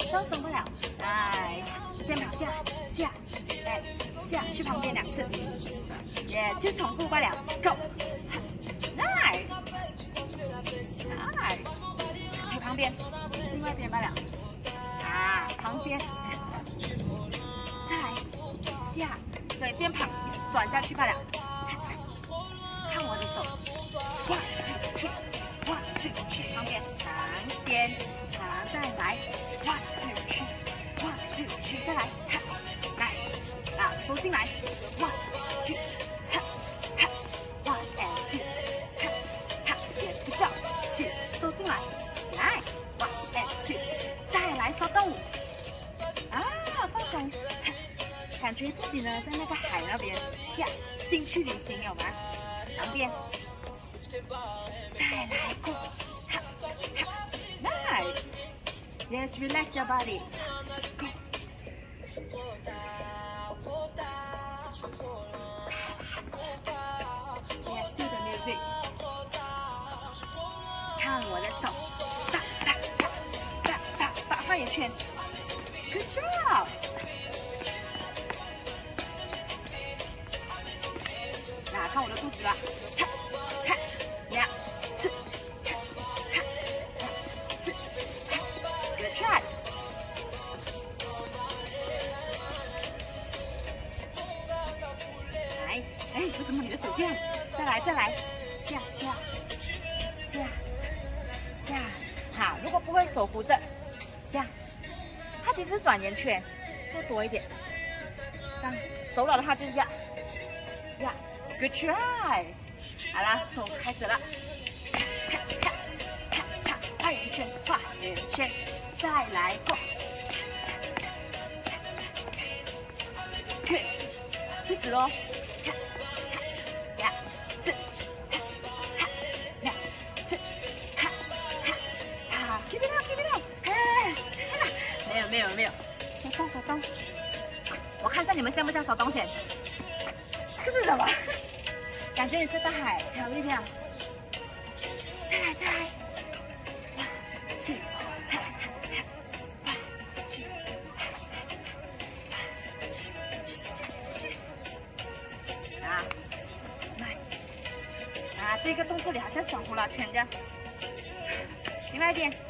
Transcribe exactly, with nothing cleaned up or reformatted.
手松不了 ，nice， 肩膀下下，哎下去旁边两次，也就重复罢了 ，go，nice，nice， 在旁边，另外一边罢了，啊旁边，再来下，对肩膀转下去罢了，看我的手，哇进去，哇进去旁边，旁边，好再来。 哇进去，哇进去，再来，哈 ，nice， 啊，收进来，哇进，哈，哈，哇 and two， 哈，哈 ，yes good job， 进，收进来 ，nice， 哇 and two， 再来收动，啊，放松，感觉自己呢在那个海那边下，兴趣旅行有吗？旁边，再来过，哈，哈 ，nice。 Yes, relax your body. Go. Yes, feel the music. 看我的手，哒哒哒哒哒哒，画圆圈。Good job. 那看我的肚子了，看，看，两次。 try， 来，哎，为什么你的手这样？再来，再来，下下下下，好，如果不会手扶着，下，它其实是转圆圈，再多一点，这样熟了的话就是呀呀 ，good try， 好啦，手开始了，看看看看，画圆圈，画圆圈。 再来过，对，肚子喽，两次，两次，哈哈哈 ，keep it up，keep it up， 哎，没有没有没有，手动手动，我看一下你们像不像手动先？这个是什么？感觉你这大海漂亮亮，再来再来，哇，去。 啊，这个动作里好像转呼啦圈这样，另外一边。